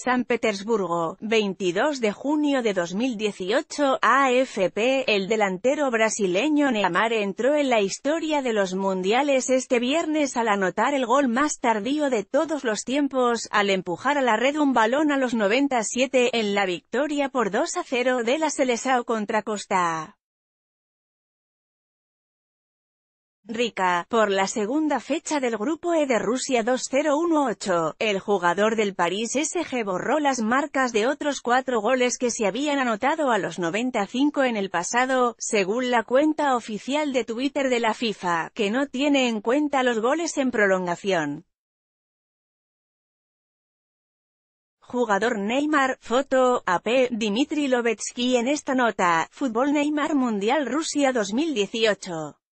San Petersburgo, 22 de junio de 2018, AFP, el delantero brasileño Neymar entró en la historia de los mundiales este viernes al anotar el gol más tardío de todos los tiempos, al empujar a la red un balón a los 97, en la victoria por 2-0 de la Seleção contra Costa Rica, por la segunda fecha del Grupo E de Rusia 2018, el jugador del Paris SG borró las marcas de otros 4 goles que se habían anotado a los 95 en el pasado, según la cuenta oficial de Twitter de la FIFA, que no tiene en cuenta los goles en prolongación. Jugador Neymar, foto, AP, Dmitry Lovetsky. En esta nota, Fútbol Neymar Mundial Rusia 2018.